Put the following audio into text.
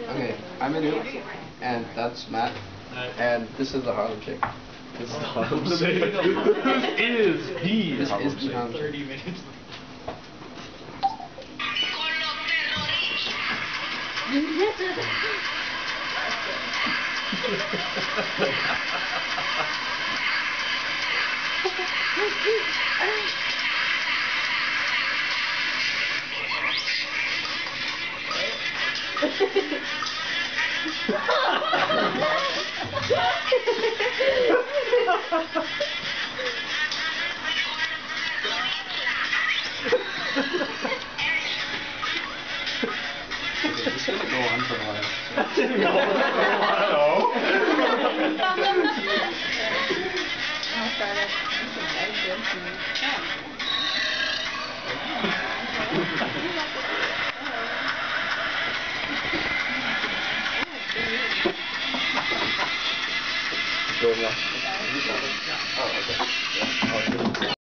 Okay, I'm Anup, and that's Matt, and this is the Harlem Shake. This is the Harlem Shake. This is the Harlem Shake. 30 minutes. This is gonna go on for a while. Going up.